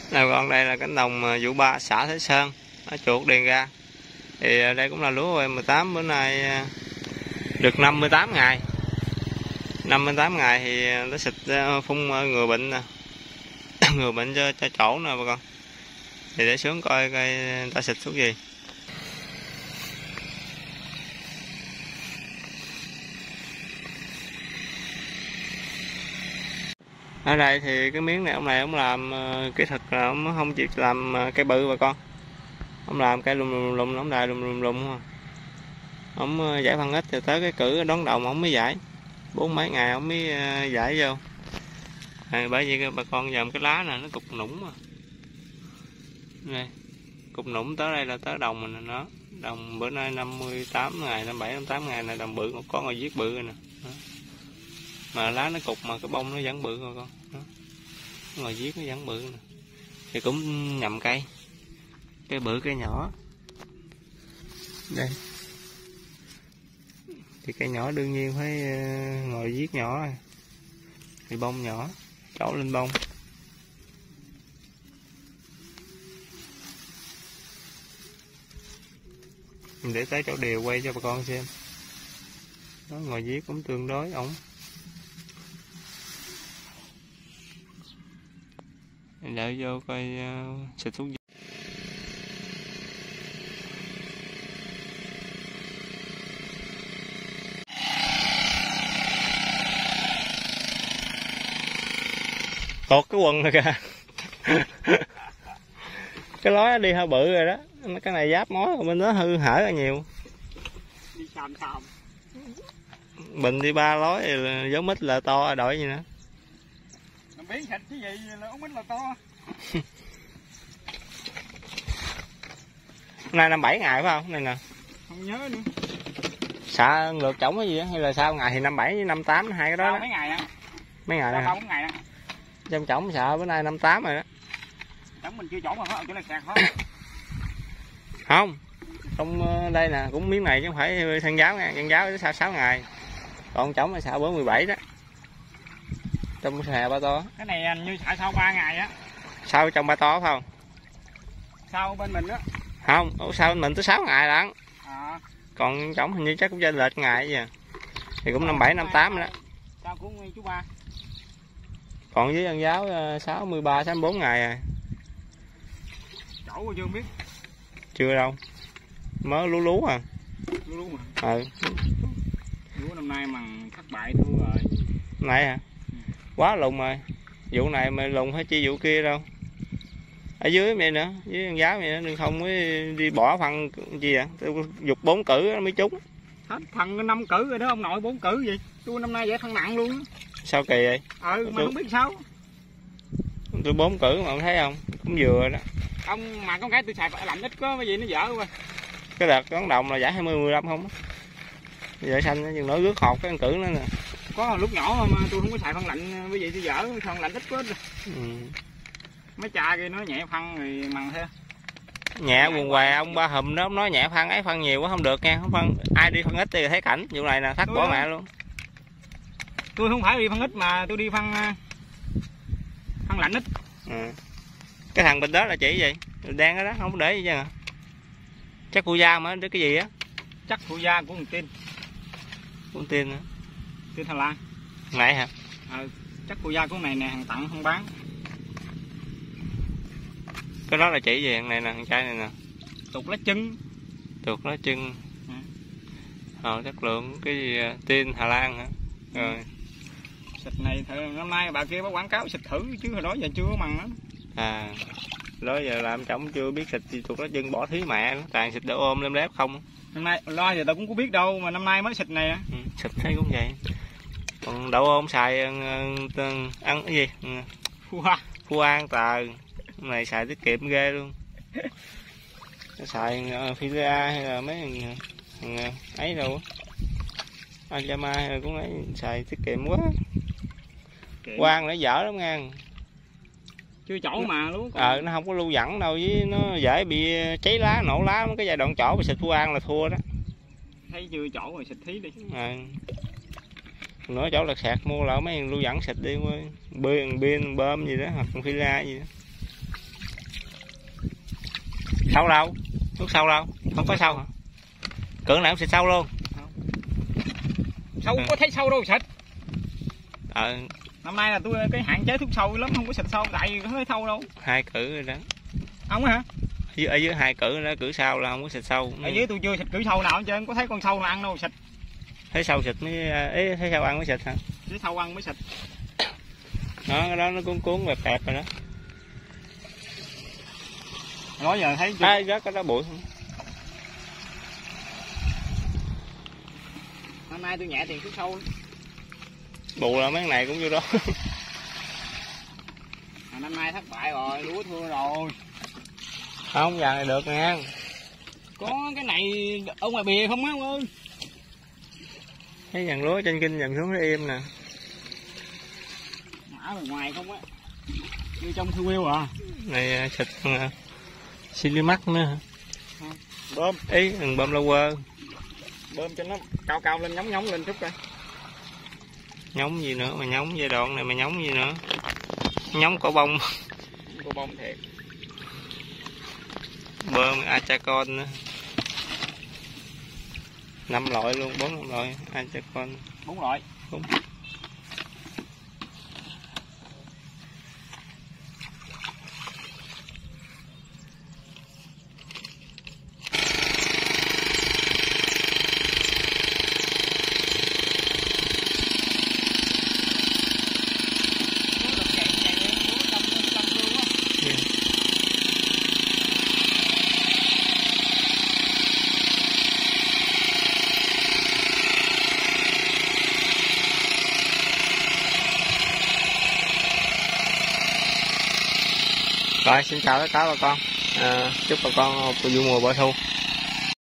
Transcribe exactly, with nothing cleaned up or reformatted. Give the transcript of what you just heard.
Nào con, đây là cánh đồng vụ ba xã Thế Sơn, ở chuột điền ra. Thì đây cũng là lúa mười tám, bữa nay được năm mươi tám ngày. năm mươi tám ngày thì nó xịt phun ngừa bệnh nè. Ngừa bệnh cho, cho chỗ nè bà con. Thì để xuống coi coi người ta xịt thuốc gì. Ở đây thì cái miếng này ông này ông làm uh, kỹ thuật là ông không chịu làm uh, cây bự bà con. Ông làm cây lùm lùm lùm, ông đài lùm lùm lùm. Ông uh, giải phân ít rồi tới cái cử đón đồng ông mới giải. Bốn mấy ngày ông mới uh, giải vô. À, bởi vì bà con dòm cái lá này nó cục nũng mà. Đây. Cục nũng tới đây là tới đồng mình nó. Đồng bữa nay năm mươi tám ngày, năm mươi bảy, năm mươi tám ngày này đồng bự, một con ngồi viết bự rồi nè. Đó. Mà lá nó cục mà cái bông nó vẫn bự rồi con. Đó. Ngồi viết nó vẫn bự nè. Thì cũng nhầm cây. Cây bự cây nhỏ. Đây. Thì cây nhỏ đương nhiên phải ngồi viết nhỏ rồi. Thì bông nhỏ, trổ lên bông. Mình để tới chỗ đều quay cho bà con xem. Đó, ngồi viết cũng tương đối ổn. Đợi vô coi uh, xịt thuốc. Tột cái quần rồi kìa. Cái lối đi hơi bự rồi đó. Cái này giáp mối bên đó hư hở ra nhiều. Đi xàm xàm. Bình đi ba lối giống mít là to đổi gì nữa. Biến thịt cái gì là ống mít là to. Nay năm bảy ngày phải không? Này nè. Không nhớ nữa. Xạ lượt trống cái gì đó, hay là sao ngày thì năm bảy với năm tám hai cái đó. Sao đó. Mấy ngày á. Mấy ngày này. bốn ngày đó. Trong trống xạ bữa nay năm tám rồi đó. Trống mình chưa trống mà ở chỗ này kẹt hết. Không. Trong đây nè, cũng miếng này chứ không phải thân giáo nha, thân giáo tới sáu ngày. Còn trống là xạ bữa mười bảy đó. Trong hè ba to. Cái này như xả sau ba ngày á. Sau trong ba to phải không? Sau bên mình đó. Không, sau bên mình tới sáu ngày lận. À. Còn trống hình như chắc cũng trên lệch ngày vậy. Thì cũng năm bảy năm tám đó. Sao cũng chú ba. Còn với dân giáo sáu mươi ba sáu mươi bốn ngày rồi. Chỗ chưa biết. Chưa đâu. Mới lú lú à. Lú lú mà. Ừ. Lúa năm nay mà thất bại thua rồi. Này hả? Ừ. Quá lùng rồi. Vụ này mà lùng hay chi vụ kia đâu. Ở dưới vậy nữa, dưới dân giáo vậy nữa, đừng không mới đi bỏ phân gì à. Tôi dục bốn cử mới trúng. Hết thằng năm cử rồi đó ông nội, bốn cử gì. Tôi năm nay giải phân nặng luôn. Sao kỳ vậy? Ừ mà tôi... không biết sao. Tôi bốn cử mà ông thấy không? Cũng vừa đó. Ông mà con cái tôi xài lạnh ít có cái gì nó dở quá. Cái đợt đón đồng là giải hai mươi mười lăm không á. Giờ xanh nó chừng nổi rước hột cái cử nữa nè. Có lúc nhỏ mà tôi không có xài phân lạnh, bởi vậy tôi dở phân lạnh ít quá. Ừ. Mấy cha kia nó nhẹ phân rồi mằng thế. Nhẹ quần què ông ba hùm đó, ông nói nhẹ phân ấy, phân nhiều quá không được nha, không phân ai đi phân ít thì thấy cảnh vụ này nè, thắt bỏ mẹ luôn. Tôi không phải đi phân ít mà tôi đi phân phân lạnh ít. Ừ. Cái thằng bên đó là chỉ gì? Đen đó đó, không để gì chứ hả? Chắc phụ da mà, cái gì á? Chắc phụ da của con tin. Con tin hả? Tin Hà Lan. Này hả? Ừ, chắc phụ da của này nè, hàng tặng không bán. Cái đó là chỉ gì? Thằng này nè, thằng trai này nè. Tuột lá chân. Tuột lá chân. Ừ. Ờ, chất lượng cái gì? Tin Hà Lan hả? Rồi. Ừ. Xịt này năm nay bà kia có quảng cáo xịt thử chứ hồi đó giờ chưa có mằng lắm. À. Đó giờ làm chồng chưa biết xịt gì tuột lá chân bỏ thí mẹ nó, toàn xịt đỡ ôm lem lép không. Năm nay lo giờ tao cũng có biết đâu mà năm nay mới xịt này. Ừ, xịt thấy cũng vậy. Còn đậu ôm xài ăn cái gì? Phua hoa. Phua an tờ. Này xài tiết kiệm ghê luôn. Xài Filia hay là mấy thằng ấy đâu Anjama hay là cũng ấy xài tiết kiệm quá. Quang nó dở lắm nha. Chưa chỗ mà luôn. Ờ nó không có lưu dẫn đâu, với nó dễ bị cháy lá nổ lá, cái giai đoạn chỗ bị xịt Phua An là thua đó. Thấy chưa chỗ rồi xịt thí đi. À. Nữa chỗ là sạc mua lại mấy lưu dẫn xịt đi, pin pin bơm gì đó hoặc Filia gì đó. Sâu đâu? Thuốc sâu đâu? Không có sâu hả? Cưỡng nào cũng xịt sâu luôn. Sâu ừ. có thấy sâu đâu xịt. Ờ. Năm nay là tôi cái hạn chế thuốc sâu lắm, không có xịt sâu tại vì không thấy sâu đâu. Hai cử rồi đó. Ông hả? Ở dưới, ở dưới hai cử đó, cử sau là không có xịt sâu. Ở dưới tôi chưa xịt cử sâu nào hết trơn, có thấy con sâu nào ăn đâu xịt. Thấy sâu xịt mới ấy, thấy sâu ăn mới xịt hả? Thấy sâu ăn mới xịt. Đó, cái đó nó cuốn cuốn bẹp bẹp rồi đó. Đó giờ thấy chưa? À, rớt cái đó bụi không? Năm nay tôi nhẹ tiền thuốc sâu. Bù là mấy này cũng vô đó. À, năm nay thất bại rồi, lúa thua rồi. Không, giờ này được nha. Có cái này ở ngoài bìa không á ông ơi. Thấy dàn lúa trên kinh dàn xuống nó im nè. Mã bên ngoài không á. Như trong thư yêu à. Này xịt uh, Silimax nữa hả? Bơm. Ý, đừng bơm lâu quơ. Bơm cho nó cao cao lên, nhóng nhóng lên chút coi. Nhóng gì nữa mà nhóng giai đoạn này mà nhóng gì nữa? Nhóng cỏ bông. Cỏ bông thiệt. Bơm Achacon nữa. Năm loại luôn, bốn năm loại Achacon. Bốn loại. Đúng. Rồi, xin chào tất cả bà con. À, chúc bà con vui mùa bội thu.